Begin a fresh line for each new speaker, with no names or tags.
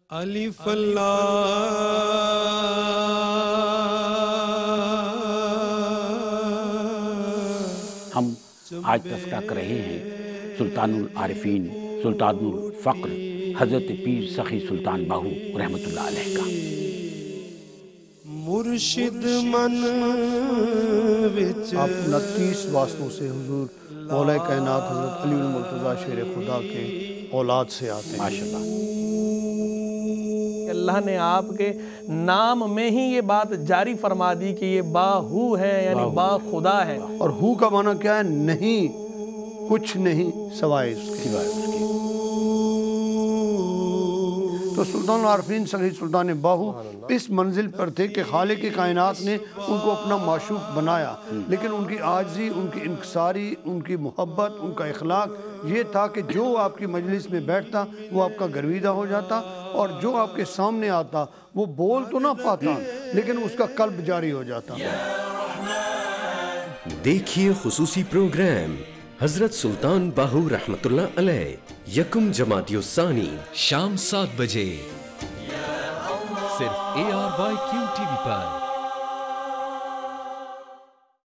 الف
ہم آج تذکرہ کر رہے ہیں سلطان العارفین سلطان الفقر حضرت پیر سخی سلطان باہو رحمۃ اللہ علیہ کا۔
مرشد من
آپ 29 واسطوں سے حضور مولا کائنات حضرت علی المرتضیٰ شیر خدا کے اولاد سے آتے ہیں
ماشاءاللہ۔
اللہ نے آپ کے نام میں ہی یہ بات جاری فرما دی کہ یہ باہو ہے، یعنی با خدا ہے۔
اور ہو کا معنی کیا ہے؟ نہیں، کچھ نہیں سوائے اس کے۔ تو سلطان العارفین سخی سلطان باہو اس منزل پر تھے کہ خالق کائنات نے ان کو اپنا معشوق بنایا، لیکن ان کی عاجزی، ان کی انکساری، ان کی محبت، ان کا اخلاق یہ تھا کہ جو آپ کی مجلس میں بیٹھتا وہ آپ کا گرویدہ ہو جاتا، اور جو آپ کے سامنے آتا وہ بول تو نہ پاتا لیکن اس کا قلب جاری ہو جاتا۔
دیکھیے خصوصی پروگرام حضرت سلطان باہو رحمۃ اللہ علیہ یکم جمادی الثانی
شام 7 بجے صرف ARYQ TV پر۔